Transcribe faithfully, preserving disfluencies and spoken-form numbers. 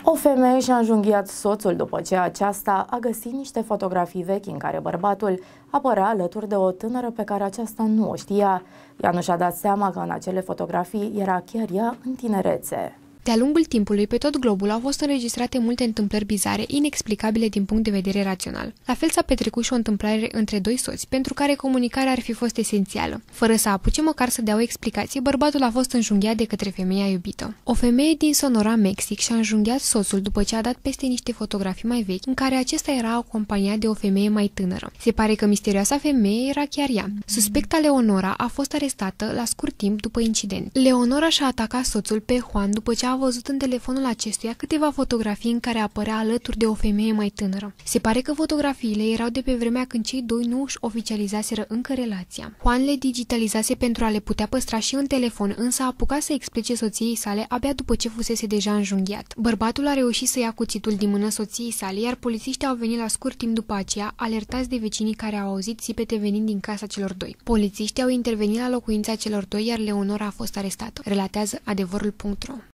O femeie și-a înjunghiat soțul după ce aceasta a găsit niște fotografii vechi în care bărbatul apărea alături de o tânără pe care aceasta nu o știa. Ea nu și-a dat seama că în acele fotografii era chiar ea în tinerețe. De-a lungul timpului, pe tot globul au fost înregistrate multe întâmplări bizare, inexplicabile din punct de vedere rațional. La fel s-a petrecut și o întâmplare între doi soți, pentru care comunicarea ar fi fost esențială. Fără să apuce măcar să dea o explicație, bărbatul a fost înjunghiat de către femeia iubită. O femeie din Sonora, Mexic, și-a înjunghiat soțul după ce a dat peste niște fotografii mai vechi, în care acesta era acompaniat de o femeie mai tânără. Se pare că misterioasa femeie era chiar ea. Suspecta Leonora a fost arestată la scurt timp după incident. Leonora și-a atacat soțul pe Juan după ce a văzut în telefonul acestuia câteva fotografii în care apărea alături de o femeie mai tânără. Se pare că fotografiile erau de pe vremea când cei doi nu își oficializaseră încă relația. Juan le digitalizase pentru a le putea păstra și în telefon, însă a apucat să explice soției sale abia după ce fusese deja înjunghiat. Bărbatul a reușit să ia cuțitul din mână soției sale, iar polițiștii au venit la scurt timp după aceea, alertați de vecinii care au auzit țipete venind din casa celor doi. Polițiștii au intervenit la locuința celor doi, iar Leonora a fost arestată, relatează adevărul punct ro.